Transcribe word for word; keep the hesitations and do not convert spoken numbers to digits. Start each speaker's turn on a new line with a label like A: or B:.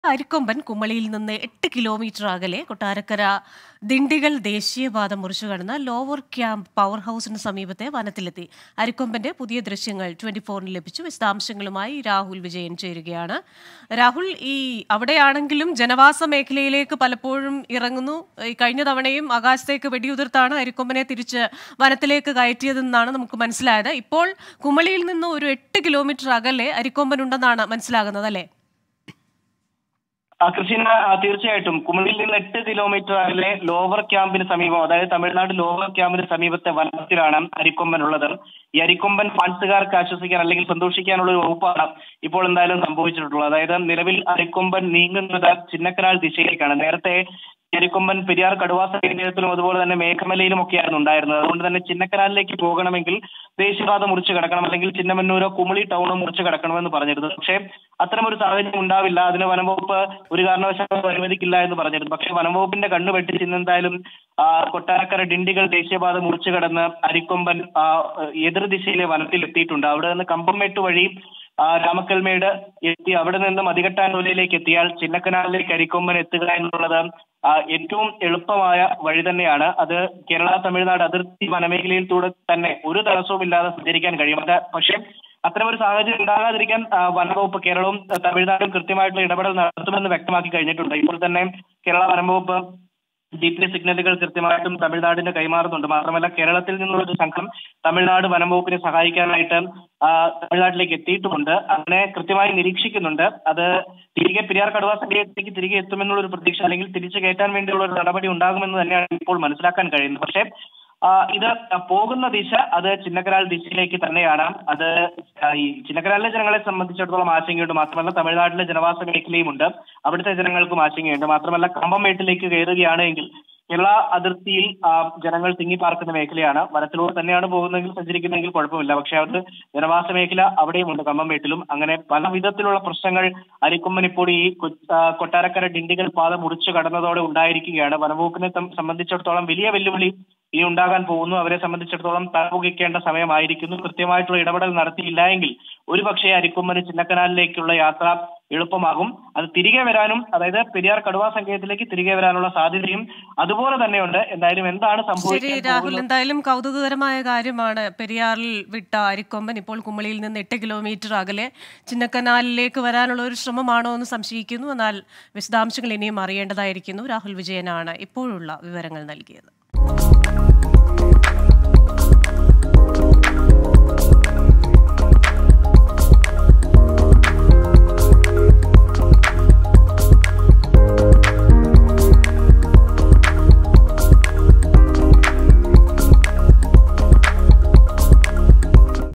A: അരിക്കൊമ്പൻ കുമളിയിൽ നിന്ന് എട്ട് കിലോമീറ്റർ അകലെ കൊട്ടാരക്കര ദിണ്ടിഗൽ ദേശീയപാത മുറിച്ചു കടന്ന ലോവർ ക്യാമ്പ് പവർ ഹൗസിന് സമീപത്തെ വനത്തിലെത്തി. അരിക്കൊമ്പന്റെ പുതിയ ദൃശ്യങ്ങൾ ട്വന്റി ഫോറിന് ലഭിച്ചു. വിശദാംശങ്ങളുമായി രാഹുൽ വിജയൻ ചേരുകയാണ്. രാഹുൽ, ഈ അവിടെയാണെങ്കിലും ജനവാസ മേഖലയിലേക്ക് പലപ്പോഴും ഇറങ്ങുന്നു. കഴിഞ്ഞ തവണയും ആകാശത്തേക്ക് വെടിയുതിർത്താണ് അരിക്കൊമ്പനെ തിരിച്ച് വനത്തിലേക്ക് കയറ്റിയതെന്നാണ് നമുക്ക് മനസ്സിലായത്. ഇപ്പോൾ കുമളിയിൽ നിന്ന് ഒരു എട്ട് കിലോമീറ്റർ അകലെ അരിക്കൊമ്പൻ ഉണ്ടെന്നാണ് മനസ്സിലാകുന്നത്, അല്ലേ?
B: കൃഷ്ണ, തീർച്ചയായിട്ടും കുമളിയിൽ നിന്ന് എട്ട് കിലോമീറ്റർ അകലെ ലോവർ ക്യാമ്പിന് സമീപം, അതായത് തമിഴ്നാട് ലോവർ ക്യാമ്പിന് സമീപത്തെ വനത്തിലാണ് അരിക്കൊമ്പൻ ഉള്ളത്. ഈ അരിക്കൊമ്പൻ ഫാൻസുകാർക്ക് ആശ്വസിക്കാൻ അല്ലെങ്കിൽ സന്തോഷിക്കാനുള്ള ഒരു വകുപ്പാണ് ഇപ്പോൾ എന്തായാലും സംഭവിച്ചിട്ടുള്ളത്. അതായത് നിലവിൽ അരിക്കൊമ്പൻ നീങ്ങുന്നത് ചിന്നക്കനാൽ ദിശയിലേക്കാണ്. നേരത്തെ അരിക്കൊമ്പൻ പെരിയാർ കടുവാസ കേന്ദ്രത്തിലും അതുപോലെ തന്നെ മേഘമലയിലും ഒക്കെയായിരുന്നു ഉണ്ടായിരുന്നത്. അതുകൊണ്ട് തന്നെ ചിന്നക്കനാലിലേക്ക് പോകണമെങ്കിൽ ദേശീയപാത മുറിച്ച് കടക്കണം, അല്ലെങ്കിൽ ചിന്നമന്നൂരോ കുമളി ടൗണോ മുറിച്ച് കടക്കണമെന്ന് പറഞ്ഞിരുന്നു. പക്ഷേ അത്തരമൊരു സാഹചര്യം ഉണ്ടാവില്ല, അതിന് വനംവകുപ്പ് ഒരു കാരണവശാലും അനുവദിക്കില്ല എന്ന് പറഞ്ഞിരുന്നു. പക്ഷേ വനംവകുപ്പിന്റെ കണ്ണു വെട്ടിച്ച് ഇന്നെന്തായാലും കൊട്ടാരക്കര ഡിണ്ടിഗൽ ദേശീയപാത മുറിച്ചു കടന്ന് അരിക്കൊമ്പൻ എതിർ ദിശയിലെ വനത്തിൽ എത്തിയിട്ടുണ്ട്. അവിടെ നിന്ന് കമ്പംമേട്ട് വഴി രാമക്കൽമേട് എത്തി അവിടെ നിന്നും മതികെട്ടാനൂരിലേക്ക് എത്തിയാൽ ചിന്നക്കനാലിലേക്ക് അരിക്കൊമ്പൻ എത്തുക എന്നുള്ളത് ഏറ്റവും എളുപ്പമായ വഴി തന്നെയാണ്. അത് കേരള തമിഴ്നാട് അതിർത്തി വനമേഖലയിലൂടെ തന്നെ ഒരു തടസ്സവും ഇല്ലാതെ സഞ്ചരിക്കാൻ കഴിയും. അത് പക്ഷേ അത്തരമൊരു സാഹചര്യം ഉണ്ടാകാതിരിക്കാൻ വനംവകുപ്പ് കേരളവും തമിഴ്നാടും കൃത്യമായിട്ടുള്ള ഇടപെടൽ നടത്തുമെന്ന് വ്യക്തമാക്കി കഴിഞ്ഞിട്ടുണ്ട്. ഇപ്പോൾ തന്നെ കേരള വനംവകുപ്പ് ജി പി എസ് സിഗ്നലുകൾ കൃത്യമായിട്ടും തമിഴ്നാടിന് കൈമാറുന്നുണ്ട്. മാത്രമല്ല കേരളത്തിൽ നിന്നുള്ള ഒരു സംഘം തമിഴ്നാട് വനംവകുപ്പിനെ സഹായിക്കാനായിട്ട് തമിഴ്നാട്ടിലേക്ക് എത്തിയിട്ടുമുണ്ട്. അങ്ങനെ കൃത്യമായി നിരീക്ഷിക്കുന്നുണ്ട്. അത് തിരികെ പെരിയാർ കടുവാ സങ്കേതത്തിലേക്ക് തിരികെ എത്തുമെന്നുള്ള ഒരു പ്രതീക്ഷ, അല്ലെങ്കിൽ തിരിച്ചു കയറ്റാൻ വേണ്ടിയുള്ള ഒരു നടപടി ഉണ്ടാകുമെന്ന് തന്നെയാണ് ഇപ്പോൾ മനസ്സിലാക്കാൻ കഴിയുന്നത്. പക്ഷേ ഇത് പോകുന്ന ദിശ അത് ചിന്നക്കനാൽ ദിശയിലേക്ക് തന്നെയാണ്. അത് ഈ ചിന്നക്കനാലിലെ ജനങ്ങളെ സംബന്ധിച്ചിടത്തോളം ആശങ്കയുണ്ട്. മാത്രമല്ല തമിഴ്നാട്ടിലെ ജനവാസ മേഖലയുമുണ്ട്, അവിടുത്തെ ജനങ്ങൾക്കും ആശങ്കയുണ്ട്. മാത്രമല്ല കമ്പംമേട്ടിലേക്ക് കയറുകയാണ് എങ്കിൽ കേരള അതിർത്തിയിൽ ജനങ്ങൾ തിങ്ങിപ്പാർക്കുന്ന മേഖലയാണ്. വനത്തിലൂടെ തന്നെയാണ് പോകുന്നതെങ്കിൽ സഞ്ചരിക്കുന്നതെങ്കിൽ കുഴപ്പമില്ല. പക്ഷെ അത് ജനവാസ മേഖല അവിടെയുമുണ്ട്, കമ്പംമേട്ടിലും. അങ്ങനെ പല വിധത്തിലുള്ള പ്രശ്നങ്ങൾ അരിക്കൊമ്പൻ ഇപ്പോൾ ഈ കൊട്ടാരക്കര ഡിണ്ടിഗൽ പാത മുറിച്ചു കടന്നതോടെ ഉണ്ടായിരിക്കുകയാണ്. വനംവകുപ്പിനെ സംബന്ധിച്ചിടത്തോളം വലിയ വെല്ലുവിളി ഇനി ഉണ്ടാകാൻ പോകുന്നു. അവരെ സംബന്ധിച്ചിടത്തോളം തലപുകയ്ക്കേണ്ട സമയമായിരിക്കുന്നു. കൃത്യമായിട്ടുള്ള ഇടപെടൽ നടത്തിയില്ല എങ്കിൽ ഒരുപക്ഷെ അരിക്കൊമ്പന് ചിന്നക്കനാലിലേക്കുള്ള യാത്ര എളുപ്പമാകും. അത് തിരികെ വരാനും, അതായത് പെരിയാർ കടുവാ സങ്കേതത്തിലേക്ക് തിരികെ വരാനുള്ള സാധ്യതയും അതുപോലെ തന്നെയുണ്ട്. എന്തായാലും എന്താണ് സംഭവിക്കുന്നത്?
A: രാഹുൽ, എന്തായാലും കൗതുകകരമായ കാര്യമാണ്. പെരിയാറിൽ വിട്ട അരിക്കൊമ്പൻ ഇപ്പോൾ കുമളിയിൽ നിന്ന് എട്ട് കിലോമീറ്റർ അകലെ ചിന്നക്കനാലിലേക്ക് വരാനുള്ള ഒരു ശ്രമമാണോ എന്ന് സംശയിക്കുന്നു. എന്നാൽ വിശദാംശങ്ങൾ ഇനിയും അറിയേണ്ടതായിരിക്കുന്നു. രാഹുൽ വിജയനാണ് ഇപ്പോഴുള്ള വിവരങ്ങൾ നൽകിയത്.